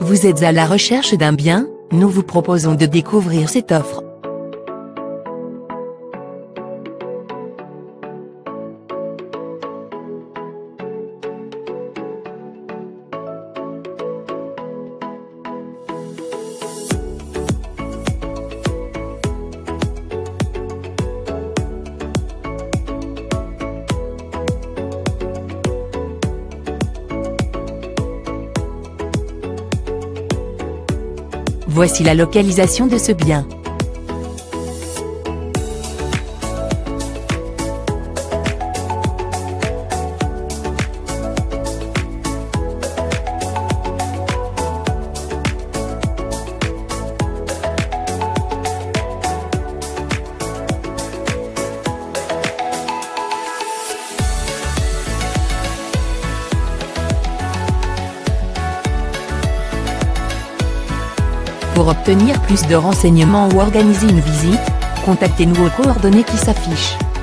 Vous êtes à la recherche d'un bien? Nous vous proposons de découvrir cette offre. Voici la localisation de ce bien. Pour obtenir plus de renseignements ou organiser une visite, contactez-nous aux coordonnées qui s'affichent.